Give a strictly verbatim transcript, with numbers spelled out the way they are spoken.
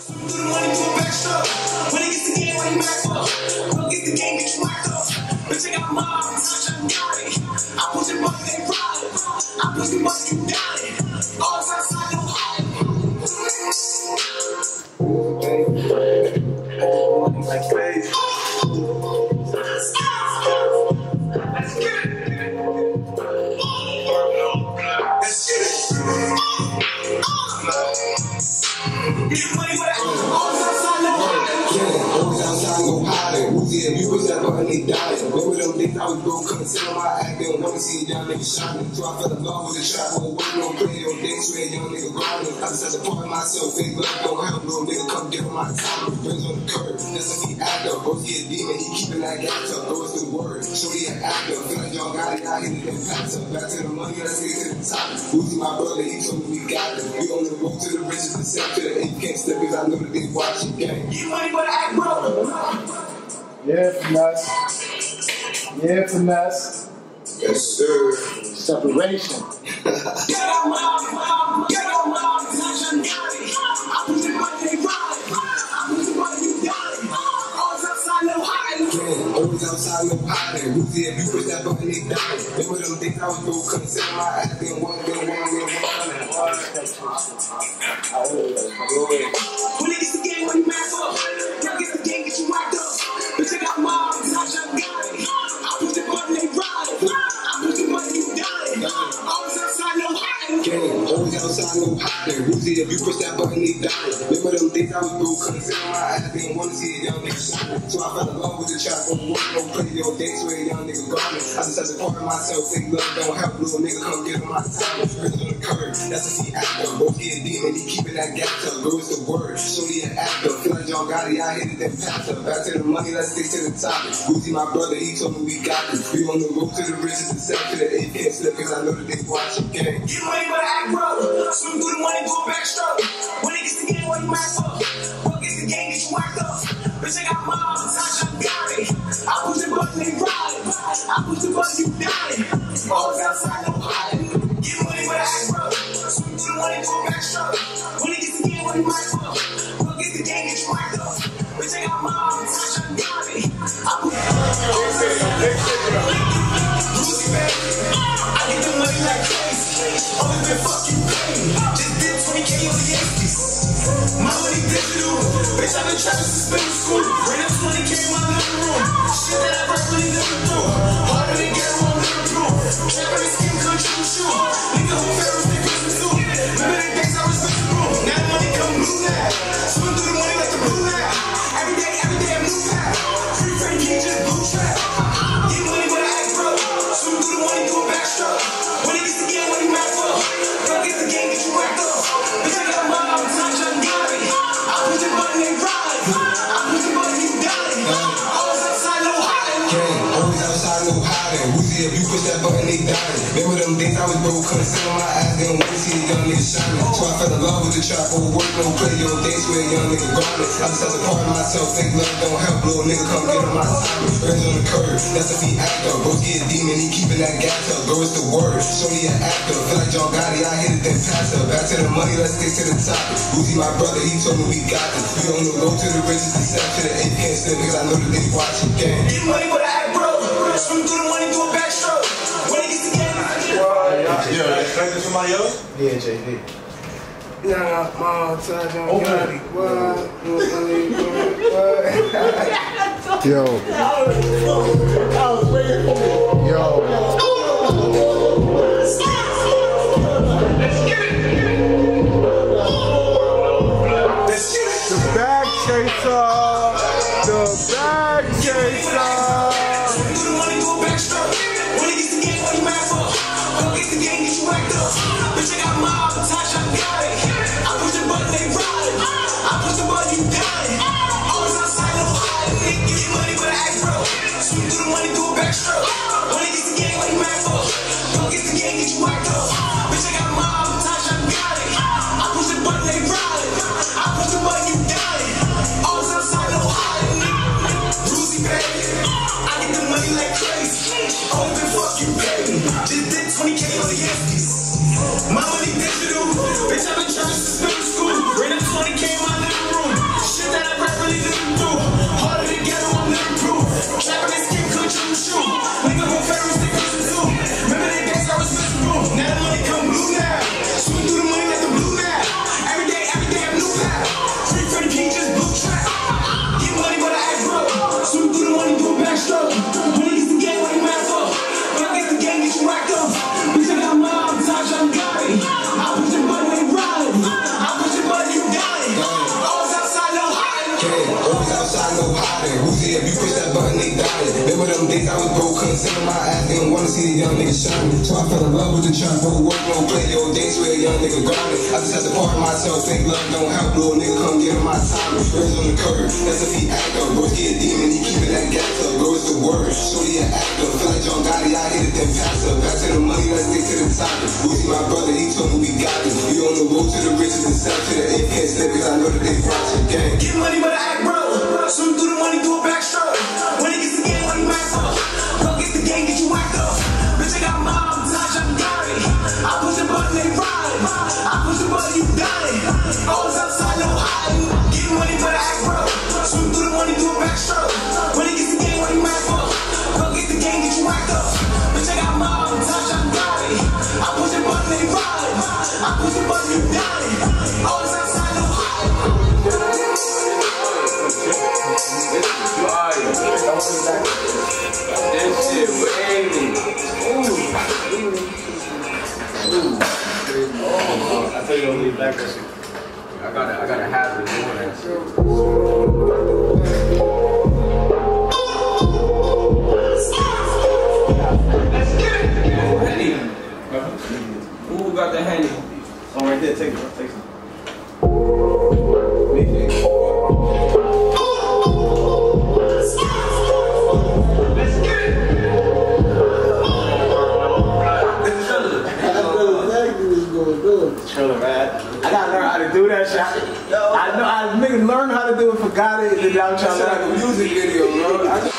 When it gets the game, what you mad for? Don't get the game, get you whacked up. Bitch, I got mom, touch and got it. I push the button, they ride it. I push the button, you got it. All outside, no hide. Like crazy. Let's get it. Let's get it. Get money with that. All outside, no hide. Yeah, always outside, no hiding. Ruzionno, you push that button, they dying. Remember them days I was broke, couldn't sit on my act, they don't wanna see young niggas shining. So I fell in love with the trap, won't wait, no play, on days where young nigga grinding. I just had to part myself, fake love, don't help, little nigga, come get on my time. Friends on the curb, that's if he act up. Both he a demon, he keeping that gas up, throw us the word. So he an actor, feel like y'all got it, I hit it and pass up. Back to the money, let's get to the top. Uzi, my brother, he told me we got it. We on the road to the riches, and step to the eight, can't step, cause I know that they watch the game. Get money with that, bro. Yeah, finesse. Yeah, finesse. Yes, sir. Separation. Get on mom, get on mom, touch and got it. I put the money, they ride. I put the money, you got it. Always outside, no hiding. Yeah, always outside, no hiding. Ruzionno, you push that button, they dying. Remember them days I was broke, couldn't sit on my act, they don't want, they don't want, they don't want. When it gets the game, what you mad for? Don't get the game, get you whacked up. Bitch, I got mom, touch and got it. I put the button, they ride. I put the money, you got it. Always outside, no hiding. Yeah, always outside, no hiding. Ruzionno, you push that button, they dying. Remember them days I was broke, couldn't sit on my ass, they didn't want to see a young nigga shining. So I fell in love with the trap, won't work, no play, yo, days where a young nigga garment. I just had to part myself, fake love, don't help, little nigga, come get on my time. Friends on the curb, that's if he act up. Both he a demon, he keeping that gas up, girl, it's the word. So he an actor, feel like y'all got it, I hit it, then pass up. Back to the money, let's stick to the topic. Uzi, my brother, he told me we got this. We on the road to the riches and step to the eight, can't slip, cause I know that they watch the game. Get money with that, bro. Swim through the money, do a backstroke. When it gets the game, what you mad for? Bro, gets the game, get you whacked up. Bitch, I got mom, touch and got it. I push the button, they ride. I push the button, you got it. Always outside, no hiding. Get money with that, bro. Swim through the money, do a backstroke. When it gets the game, what you mad for? Bro, gets the game, get you whacked up. Bitch, I got mom, touch and got it. I push the button, I get the money like crazy. Always been fucking paid. Just did twenty K on the Yankees. My money digital. Bitch, I've been trapping since middle school. Ran up twenty K in my living room. Shit that I really living through. Harder than get on Liverpool. Trapping the skin country with shoe. Nigga who Ferris they Christmas too. Remember the days I was rich bro. Now the money come blue now. Swim through the money like the blue now. Every day, every day a new path. Free Frank King just blue trap. Get money with an act bro. Swim through the money, do a backstroke. When it gets the game, what you mad for? Don't get the game, get you whacked up. Bitch, I got mom, touch and got it. I push the button, they ride. I push the button, you got it. Always outside, no hiding. Yeah, always outside, no hiding. Ruzionno, you push that button, they dying. Remember them days I was broke, couldn't sit on my ass, they don't want to see a young nigga shining. So I fell in love with the trap, won't work, no play, yo, days where a young nigga garment. I just had to part myself, fake love, don't help, little nigga, come get on my time. Friends on the curb, that's if he act up. Both he a demon, he keeping that gas up, girl, it's the word. So he an actor, feel like y'all got it, I hit it, then pass up. Back to the money, let's stick to the topic. Uzi, my brother, he told me we got this. We on the road to the riches and step to the eight, can't slip, cause I know that they watch the game. Get money with an act, bro. Swim through the money, do a backstroke. When it gets the game, yeah, explain this to my yo? Yeah, J D. Yeah, mom, touch on got it. What? What? Yo. Yo. let's get it. Let's get it. The bag chaser. The bag chaser. Bitch, I got mom, touch, I got it. I push the button, they ride. I push the button, you got it. Always outside, no hiding. Get money with an act, bro. Swim through the money, do a backstroke. When it gets the game, what you mad for? Don't get the game, get you whacked up. couldn't sit on my ass, didn't wanna see the young nigga shining. So I fell in love with the trap, no work, no play, yo, days where a young nigga garnet. I just had to part myself, fake love don't help, little nigga come get in my time. Birds on the curb, that's if he act up. Bros get a demon, he keepin' that gas up. Bro, it's the word, shorty an actor. Feel like John Gotti, I hit it, then pass up. Back to the money, let's stick to the topic. Boozy, my brother, he told me we got it. We on the road to the riches and sell to the A K slip, cause I know that they brought your gang. Get money, but I act bro. Swim through the money, do a backstroke. When it gets the game, what he max up? Go get the game, get you whacked up. Bitch, I got mom, Taj, I'm Gary. I push the button, they ride. I push the button, you dying. Always outside, no hiding. Get money, but I act bro. Swim through the money, do a backstroke. When it gets the game, what he max up? Go get the game, get you whacked up. Bitch, I got mom, Taj, I'm Gary. I push the button, they ride. I push the button, you dying. Always outside, no hiding. This shit wavy. I tell you don't leave back that shit. I gotta, I gotta have it doing that shit. Let's get it. Henny. Who got the Henny? Oh, right there. Take it. Take it. Chilling, man. I gotta learn how to do that shit. I know I niggas learn how to do it, forgot it, and then I'm trying to like a music video, bro. I